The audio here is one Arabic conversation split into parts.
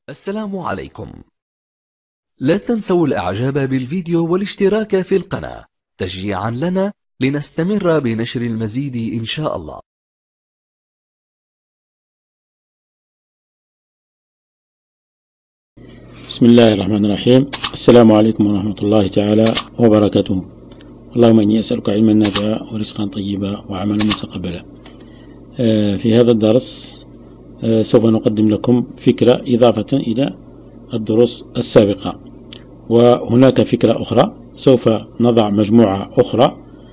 السلام عليكم. لا تنسوا الإعجاب بالفيديو والاشتراك في القناة تشجيعا لنا لنستمر بنشر المزيد إن شاء الله. بسم الله الرحمن الرحيم. السلام عليكم ورحمة الله تعالى وبركاته. اللهم إني أسألك علما نافعا ورزقا طيبا وعملا متقبلا. في هذا الدرس سوف نقدم لكم فكرة إضافة إلى الدروس السابقة، وهناك فكرة أخرى. سوف نضع مجموعة أخرى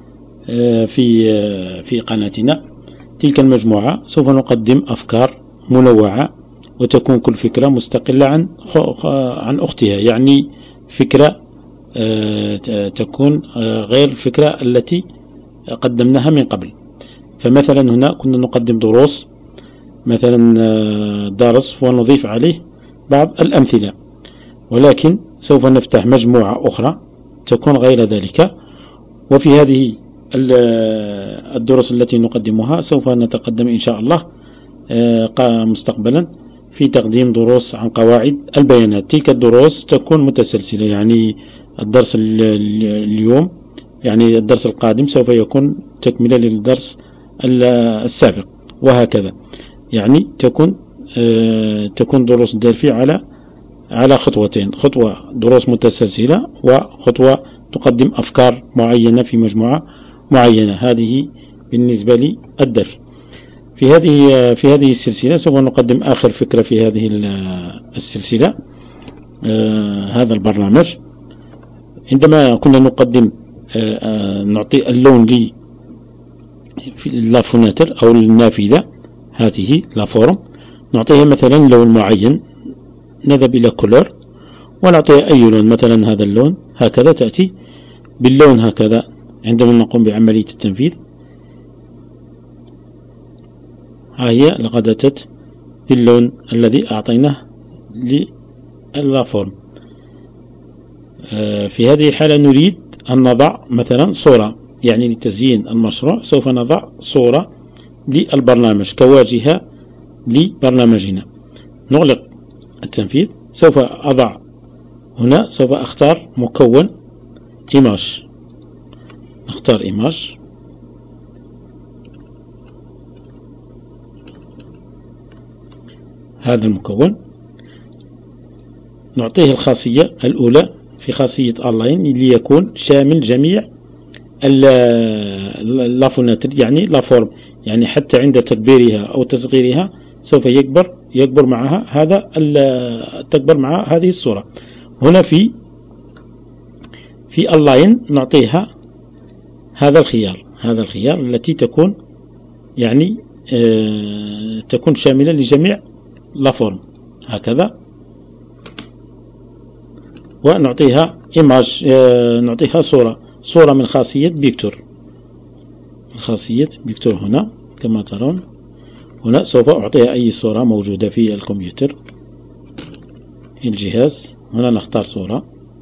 في قناتنا. تلك المجموعة سوف نقدم أفكار منوعة، وتكون كل فكرة مستقلة عن أختها، يعني فكرة تكون غير الفكرة التي قدمناها من قبل. فمثلا هنا كنا نقدم دروس، مثلا درس ونضيف عليه بعض الأمثلة، ولكن سوف نفتح مجموعة أخرى تكون غير ذلك. وفي هذه الدروس التي نقدمها سوف نتقدم إن شاء الله مستقبلا في تقديم دروس عن قواعد البيانات. تلك الدروس تكون متسلسلة، يعني الدرس اليوم، يعني الدرس القادم سوف يكون تكملة للدرس السابق، وهكذا. يعني تكون دروس دالفي على خطوتين: خطوة دروس متسلسلة، وخطوة تقدم أفكار معينة في مجموعة معينة. هذه بالنسبة لي الدالفي. في هذه السلسلة سوف نقدم آخر فكرة في هذه السلسلة، هذا البرنامج. عندما كنا نقدم نعطي اللون في اللافوناتر أو النافذة، هذه لافورم، نعطيها مثلا لون معين، نذهب إلى كولور ونعطيها أي لون، مثلا هذا اللون، هكذا تأتي باللون هكذا. عندما نقوم بعملية التنفيذ، ها هي لقد أتت باللون الذي أعطيناه لللافورم. في هذه الحالة نريد أن نضع مثلا صورة، يعني لتزيين المشروع سوف نضع صورة للبرنامج كواجهة لبرنامجنا. نغلق التنفيذ. سوف أضع هنا، سوف أختار مكون إيماج، نختار إيماج، هذا المكون نعطيه الخاصية الأولى في خاصية أونلاين ليكون شامل جميع اللافوناتر، يعني لافورم، يعني حتى عند تكبيرها أو تصغيرها سوف يكبر معها تكبر معها هذه الصورة. هنا في أونلاين نعطيها هذا الخيار التي تكون يعني تكون شاملة لجميع لافورم، هكذا. ونعطيها إيماج، نعطيها صورة من خاصية بيكتور، هنا كما ترون. هنا سوف أعطيها أي صورة موجودة في الكمبيوتر، الجهاز. هنا نختار صورة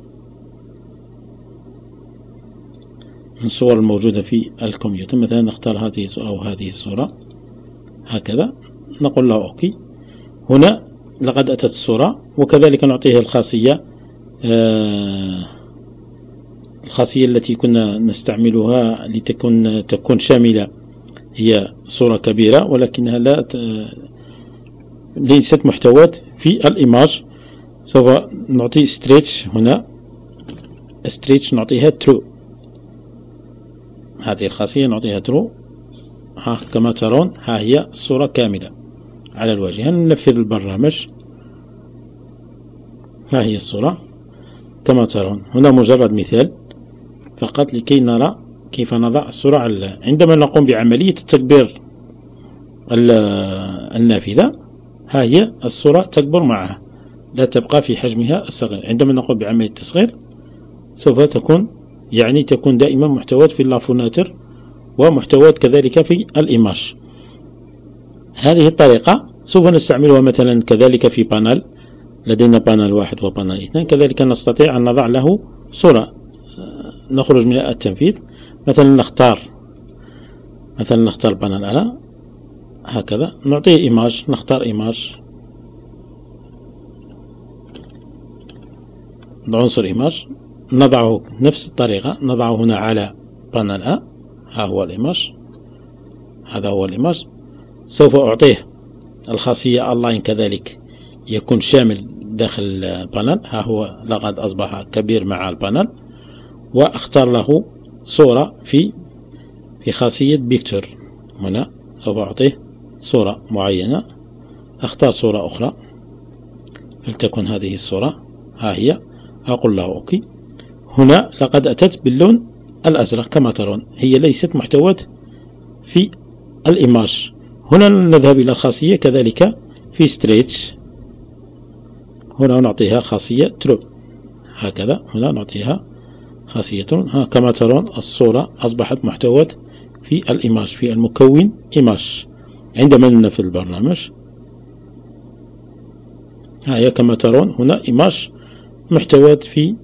من الصور الموجودة في الكمبيوتر، مثلا نختار هذه أو هذه الصورة، هكذا. نقول له أوكي. هنا لقد أتت الصورة، وكذلك نعطيها الخاصية التي كنا نستعملها تكون شاملة. هي صورة كبيرة ولكنها ليست محتوى في الإيماج. سوف نعطي ستريتش، هنا ستريتش نعطيها ترو، هذه الخاصية نعطيها ترو. كما ترون ها هي الصورة كاملة على الواجهة. ننفذ البرنامج، ها هي الصورة كما ترون. هنا مجرد مثال فقط لكي نرى كيف نضع الصورة عندما نقوم بعملية التكبير النافذة. ها هي الصورة تكبر معها، لا تبقى في حجمها الصغير. عندما نقوم بعملية التصغير سوف تكون دائما محتوات في اللافوناتر، ومحتوات كذلك في الإيماج. هذه الطريقة سوف نستعملها مثلا كذلك في بانل، لدينا بانل 1 وبانل 2، كذلك نستطيع أن نضع له صورة. نخرج من التنفيذ، مثلا نختار بانل أنا، هكذا نعطيه إيماج، نختار إيماج، عنصر إيماج، نضعه نفس الطريقة، نضعه هنا على بانل A. ها هو الإيماج، هذا هو الإيماج. سوف أعطيه الخاصية أونلاين كذلك يكون شامل داخل البانل. ها هو لقد أصبح كبير مع البانل. وأختار له صورة في خاصية بيكتور. هنا سوف أعطيه صورة معينة، أختار صورة أخرى فلتكن هذه الصورة، ها هي. أقول له أوكي. هنا لقد أتت باللون الأزرق كما ترون، هي ليست محتوى في الإيماج. هنا نذهب إلى الخاصية كذلك في ستريتش، هنا نعطيها خاصية ترو، هكذا. هنا نعطيها خاصية ها كما ترون الصورة أصبحت محتوى في الإيماج، في المكون إيماج. عندما ننفذ البرنامج ها هي كما ترون هنا إيماج محتوى في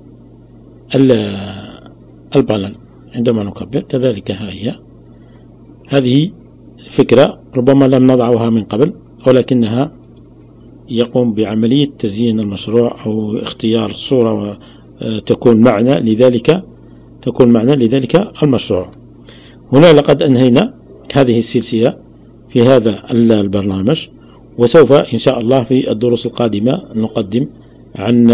البانل. عندما نكبر كذلك ها هي. هذه فكرة ربما لم نضعها من قبل، ولكنها يقوم بعملية تزيين المشروع أو اختيار صورة تكون معنى لذلك المشروع. هنا لقد أنهينا هذه السلسلة في هذا البرنامج، وسوف إن شاء الله في الدروس القادمة نقدم عن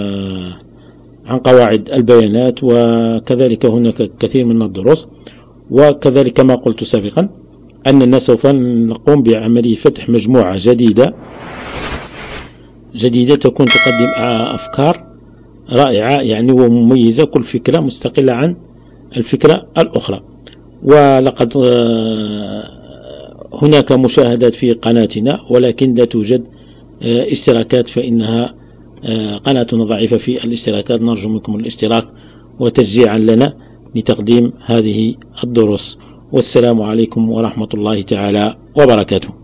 قواعد البيانات، وكذلك هناك كثير من الدروس. وكذلك ما قلت سابقا أننا سوف نقوم بعملية فتح مجموعة جديدة تكون تقدم أفكار رائعة يعني ومميزة، كل فكرة مستقلة عن الفكرة الأخرى. ولقد هناك مشاهدات في قناتنا ولكن لا توجد اشتراكات، فإنها قناتنا ضعيفة في الاشتراكات. نرجو منكم الاشتراك وتشجيعا لنا لتقديم هذه الدروس. والسلام عليكم ورحمة الله تعالى وبركاته.